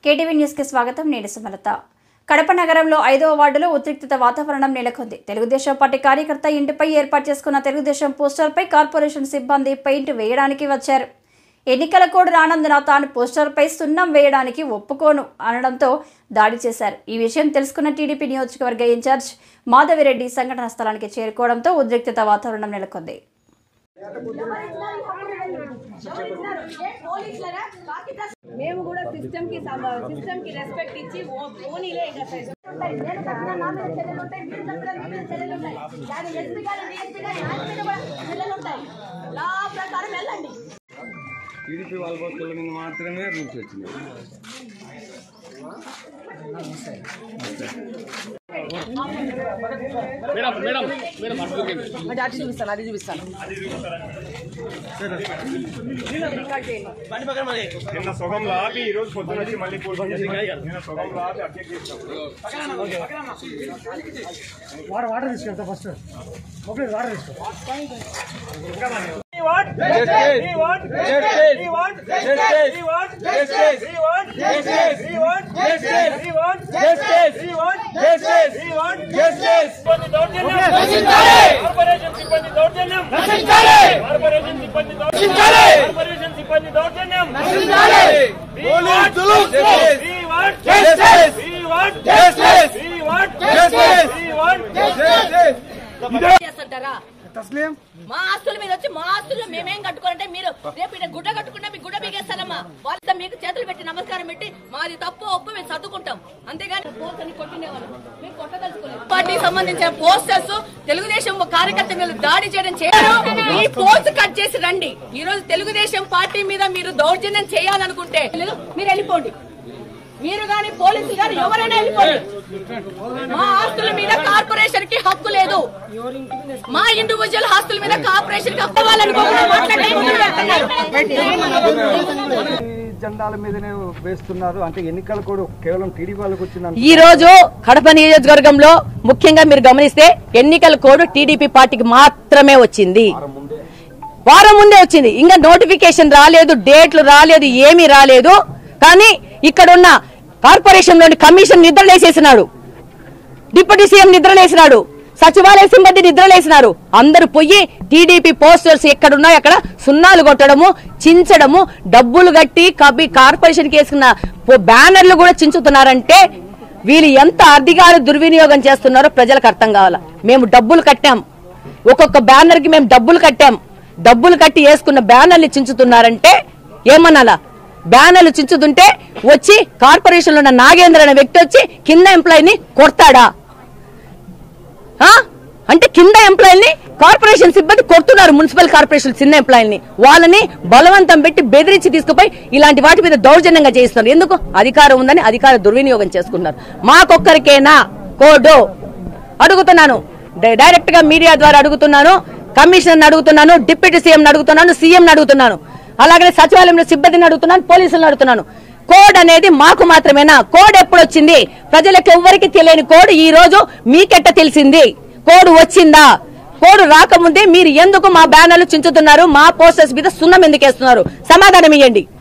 KTV news కి స్వాగతం. నేను సుమలత. కడప నగరంలో 5వ వార్డులో ఉద్రిక్తత వాతావరణం నెలకొంది. తెలుగుదేశం పార్టీ కార్యకర్త ఇంటిపై ఏర్పాటు చేసుకున్న తెలుగుదేశం పోస్టర్పై కార్పొరేషన్ సిబ్బంది పెయింట్ వేయడానికి వచ్చారు. ఎన్నికల కోడ్ రానందున తాను పోస్టర్పై సున్నం వేయడానికి ఒప్పుకోను అనడంతో దాడి చేశారు. ఈ విషయం తెలుసుకున్న టీడీపీ నియోజకవర్గ ఇన్ఛార్జ్ మాధవిరెడ్డి సంఘటన స్థలానికి చేరుకోవడంతో ఉద్రిక్తత వాతావరణం నెలకొంది. మేము కూడా సిస్టమ్ కి రెస్పెక్ట్ ఇచ్చి ఓనీలే లా ప్రకారం వెళ్ళండి. టీడీపీ వాళ్ళ పోస్టుల మీద మాత్రమే రూల్స్ వచ్చినాయి. అది చూపిస్తాను. నిన్న సొగంలో ఆపి ఈ రోజు పొద్దున వచ్చి మళ్ళీ నిన్న సొగంలో ఆపి అప్డేట్ చేస్తాం. వాటర్ తీసుకెళ్తా ఫస్ట్ వాటర్ తీసుకో. మా ఆస్తుల మీద వచ్చి మా ఆస్తులు మేమేం కట్టుకోవాలంటే మీరు రేపు గుడ్డ కట్టుకుంటే మీకు గుడ్డ బిగేస్తారమ్మా. వాళ్ళతో మీకు చేతులు పెట్టి నమస్కారం పెట్టి మాది తప్పు ఒప్పు మేము చదువుకుంటాం. అంతేగాని పోస్టర్ని కొట్టినేవాళ్ళు మేము కొట్టదలుచుకోలేదు. పార్టీకి సంబంధించిన పోస్టర్స్ తెలుగుదేశం కార్యకర్త మీద దాడి చేయడం ఈ పోస్ట్ కట్ చేసి రండి. ఈ రోజు తెలుగుదేశం పార్టీ మీద మీరు దౌర్జన్యం చేయాలనుకుంటే మీరు వెళ్ళిపోండి. మీరు గాని పోలీసులు గాని ఎవరైనా వెళ్ళిపోండి. మా ఆస్తుల మీద కార్పొరేషన్ కి హక్కు లేదు. మా ఇండివిజువల్ ఆస్తుల మీద కార్పొరేషన్ కి హక్కు జెండాల మీదనే వేస్తున్నారు. అంటే ఎన్నికల కూడా కేవలం టీడీపీ వాళ్ళకి వచ్చింది. ఈ రోజు కడప నియోజకవర్గంలో ముఖ్యంగా మీరు గమనిస్తే ఎన్నికల కోడ్ టీడీపీ పార్టీకి మాత్రమే వచ్చింది. వారం ముందే వచ్చింది. ఇంకా నోటిఫికేషన్ రాలేదు, డేట్లు రాలేదు, ఏమీ రాలేదు. కానీ ఇక్కడున్న కార్పొరేషన్ లోని కమిషన్ నిద్రలేసేసినాడు, డిప్యూటీ సీఎం నిద్రలేసినాడు, సచివాలయ సిబ్బంది నిద్రలేసినారు. అందరూ పోయి టీడీపీ పోస్టర్స్ ఎక్కడున్నాయో అక్కడ సున్నాలు కొట్టడము, చించడము, డబ్బులు కట్టి కార్పొరేషన్ కి వేసుకున్న బ్యానర్లు కూడా చించుతున్నారంటే వీళ్ళు ఎంత అధికార దుర్వినియోగం చేస్తున్నారో ప్రజలకు అర్థం కావాలా. మేము డబ్బులు కట్టాం, ఒక్కొక్క బ్యానర్ కి మేము డబ్బులు కట్టాం. డబ్బులు కట్టి వేసుకున్న బ్యానర్లు చించుతున్నారంటే ఏమనాలా? బ్యానర్లు చించుతుంటే వచ్చి కార్పొరేషన్ లో ఉన్న నాగేంద్ర అనే వ్యక్తి వచ్చి కింద ఎంప్లాయీని కొడతాడా? అంటే కింద ఎంప్లాయీని కార్పొరేషన్ సిబ్బంది కొడుతున్నారు. మున్సిపల్ కార్పొరేషన్ చిన్న ఎంప్లాయీని వాళ్ళని బలవంతం పెట్టి బెదిరించి తీసుకుపోయి ఇలాంటి వాటి మీద దౌర్జన్యంగా చేస్తున్నారు. ఎందుకు? అధికారం ఉందని అధికార దుర్వినియోగం చేసుకున్నారు. మాకొక్కరికేనా కోడ్ అడుగుతున్నాను, డైరెక్ట్ గా మీడియా ద్వారా అడుగుతున్నాను, కమిషనర్ అడుగుతున్నాను, డిప్యూటీ సీఎం అడుగుతున్నాను, సీఎం అడుగుతున్నాను, అలాగే సచివాలయంలో సిబ్బందిని అడుగుతున్నాను, పోలీసులను అడుగుతున్నాను. కోడ్ అనేది మాకు మాత్రమేనా? కోడ్ ఎప్పుడు వచ్చింది? ప్రజలకు ఎవ్వరికి తెలియని కోడ్ ఈ రోజు మీకెట్ట తెలిసింది? కోడ్ వచ్చిందా? కోడ్ రాకముందే మీరు ఎందుకు మా బ్యానర్లు చించుతున్నారు? మా పోస్టర్స్ మీద సున్నం ఎందుకు వేస్తున్నారు? సమాధానం ఇవ్వండి.